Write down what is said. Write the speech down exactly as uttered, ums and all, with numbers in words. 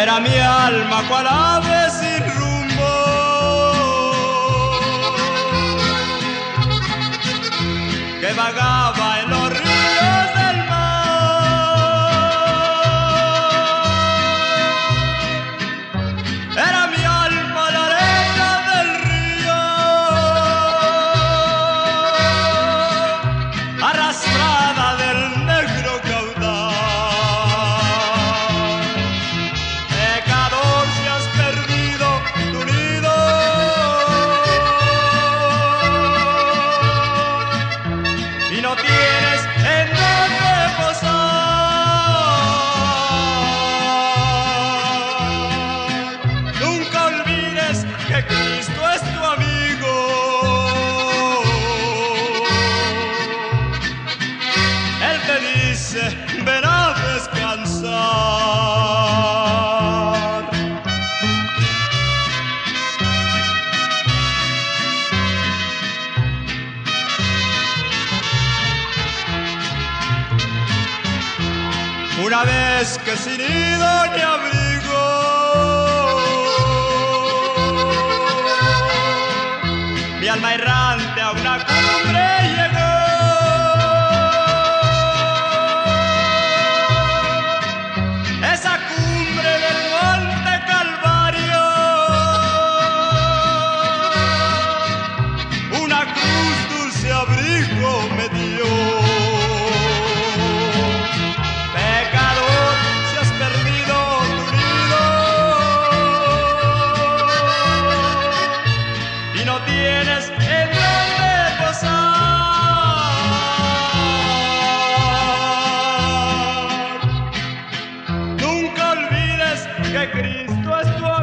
Era mi alma cual ave sin rumbo, que vagaba en los ríos del mar. Era mi alma la arena del río, arrastrada del negro caudal. Pecador, si has perdido tu nido, y no tienes en dónde posar, nunca olvides que Cristo es tu amigo. Él te dice, ven a descansar. Una vez que sin nido ni abrigo, mi alma errante a una cumbre llegó. Esa cumbre del monte Calvario, una cruz dulce abrigo me dio. Pecador, si has perdido tu nido y no tienes en dónde posar, nunca olvides que Cristo es tu amigo.